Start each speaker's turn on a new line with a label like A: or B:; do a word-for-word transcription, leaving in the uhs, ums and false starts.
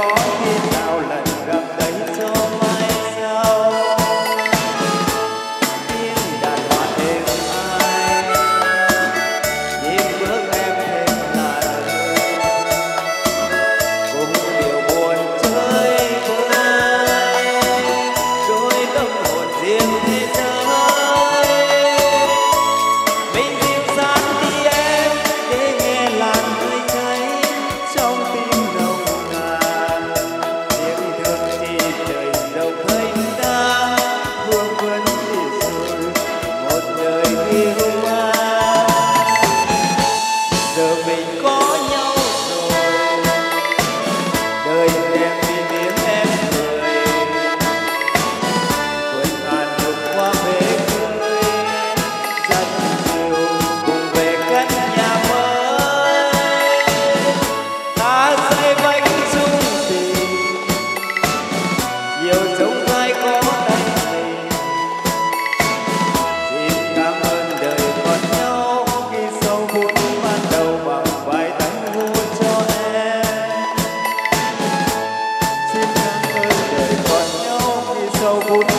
A: có khi nào lần gặp đây cho mai sau. Tiếng đàn hoa êm ai nhịp bước em thêm là lời cùng điều buồn chơi vơi đôi tâm hồn riêng thế giới. Mình dịu dàng đi em để nghe làn hơi cháy trong tim nồng nàn. Tiếng thương thì trời rộng thanh thang vương vấn thì rồi một đời yêu anh. Giờ mình có nhau rồi đời em vì tiếng em cười vượt ngàn lục qua bể cười rất nhiều cùng về căn nhà mới. Ta xây bánh chung tình nhiều giống vai có tay mình. Xin cảm ơn đời còn nhau khi sau phút ban đầu bằng vài tay hôn cho em. Xin cảm ơn đời còn nhau khi sau phút